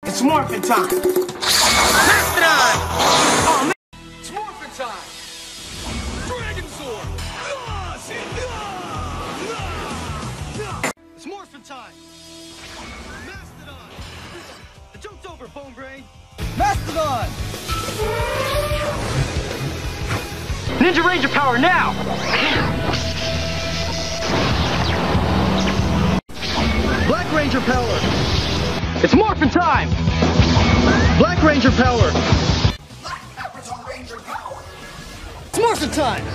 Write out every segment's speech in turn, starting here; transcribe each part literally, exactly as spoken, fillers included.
It's morphin' time! Mastodon! Oh man! It's morphin' time! Dragon Sword! It's morphin' time! Mastodon! The joke's over, Bone Brain! Mastodon! Ninja Ranger power now! Black Ranger power! It's morphin' time! Black Ranger power! Black Avatar Ranger power! It's morphin' time!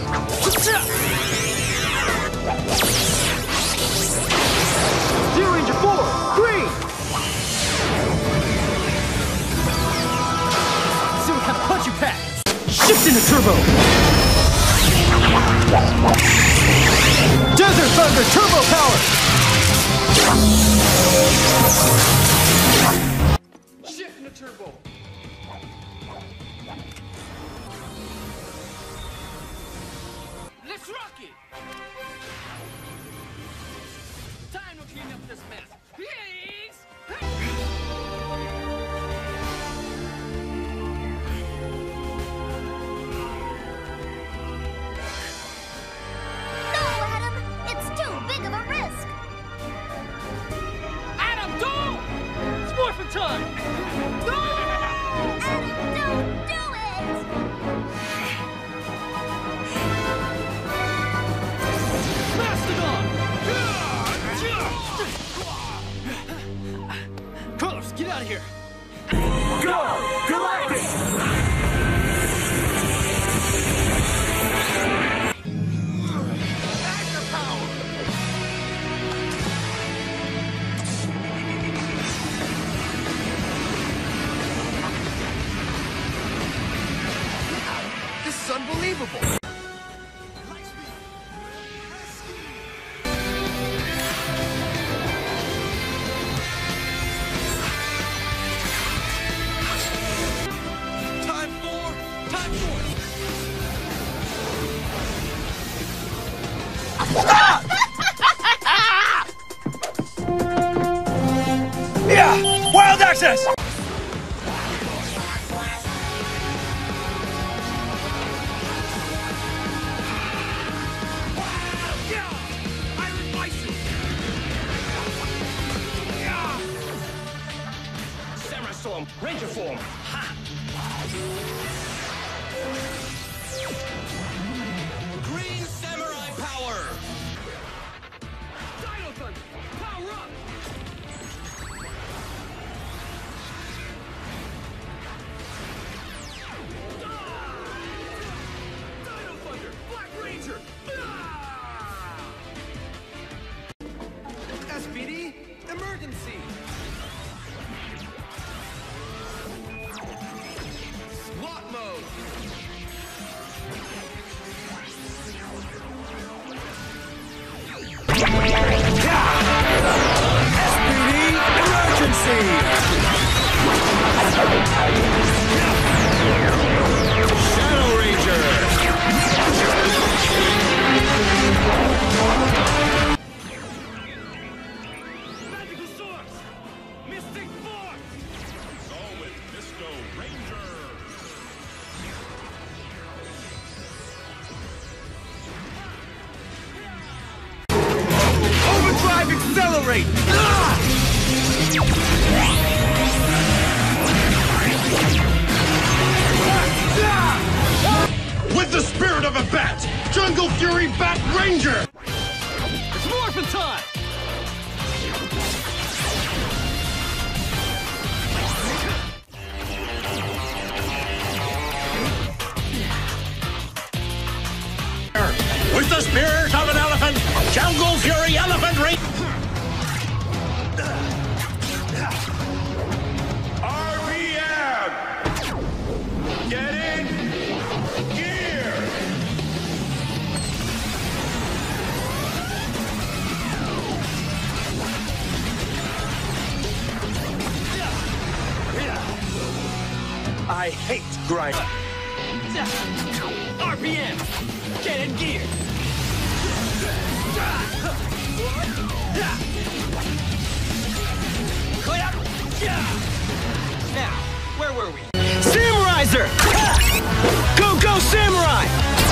Steel Ranger four! Green! Let's see what kind of punch you pack! Shift into turbo! Desert Thunder turbo power! Shift into turbo. Let's rock it. Time to clean up this mess. Please. No, Adam. It's too big of a risk. Morphin' time! No! Adam, don't do it! Mastodon! Carlos, get out of here! Go! Galactic! Actor power! This is unbelievable! Time for... Time for... Stop! Yeah! Wild access! Storm, Ranger form. Ha! Green Samurai power. Dino Thunder, power up. Dino Thunder, Black Ranger. S P D, emergency. SWAT mode! S P D emergency! Shadow Ranger! Magical Source! Mystic Force! Go with Disco Ranger! Overdrive accelerate! Ah! With the spirit of a bat, Jungle Fury Bat Ranger! It's morphin' time! With the spirit of an elephant, Jungle Fury Elephant Ranger! R P M! Get in gear! I hate grind. R P M! Get in gear! Clap! Now, where were we? Samuraizer! Ha! Go, go, Samurai!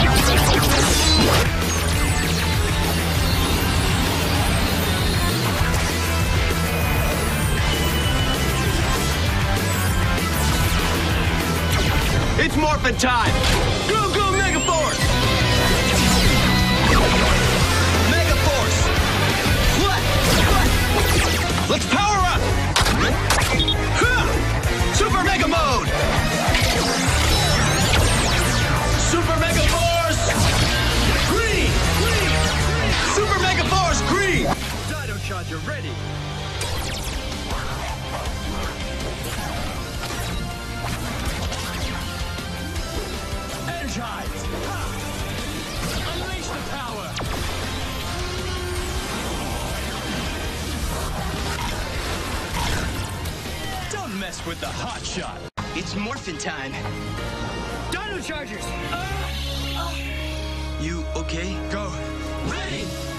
It's morphin' time! Go, go, Mega Force! Mega Force! What? What? Let's power up! Ha! Super Mega Mode! Super Mega Force! Green! Green! Super Mega Force! Green! Dino Charger ready! Energized! Unleash the power! Don't mess with the hot shot! It's morphin' time! Dino Chargers! Uh, uh. You okay? Go! Ready!